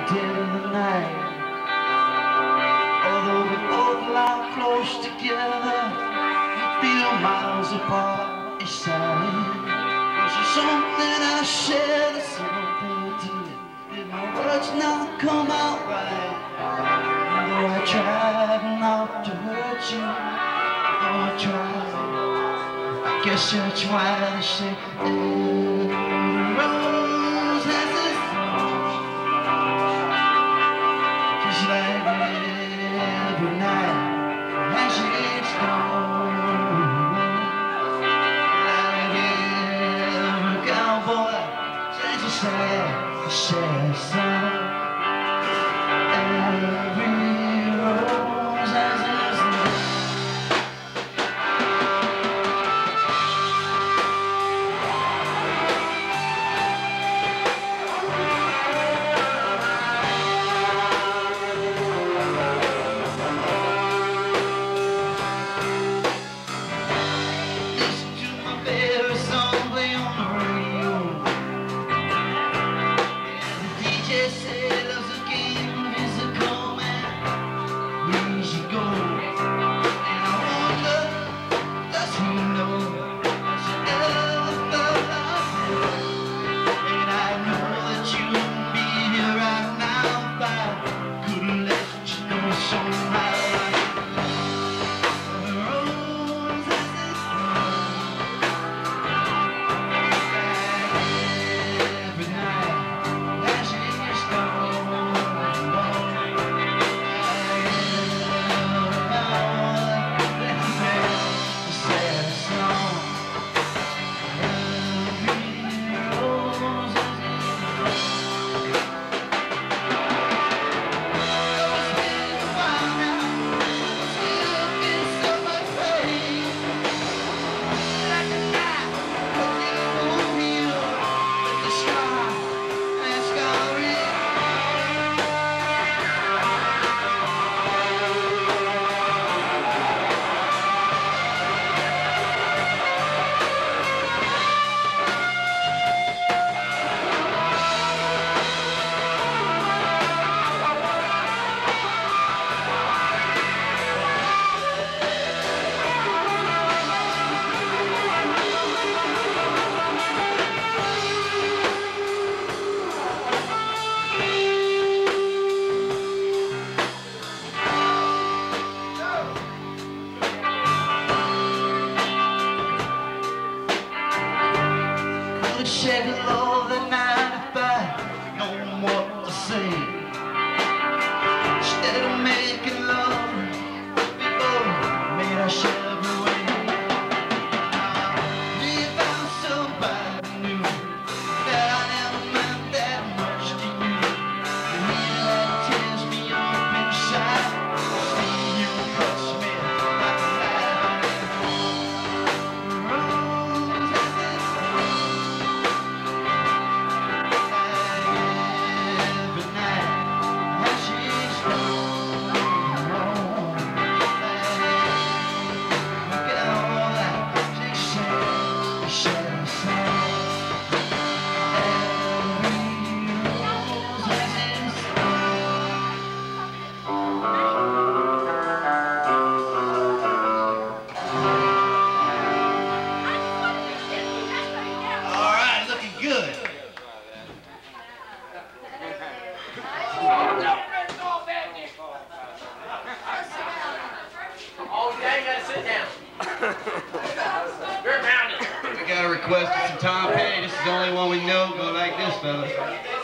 dead of the night. Although we both lie close together, we feel miles apart each side. There's something I share, there's something I did. Did my words not come out right? Though I tried not to hurt you, though I tried, I guess that's why they say every rose has its thorn. Just like every night as it's gone. Like every cowboy sings a sad, sad song. Every rose has its thorn. Shed all the night if I know what to say. Instead of making love, people made our shell away. If I'm somebody new, that I never meant that much to you. The heat that tears me up inside, see you cuts me like a knife. We got a request for some Tom Petty. This is the only one we know. Go like this, fellas.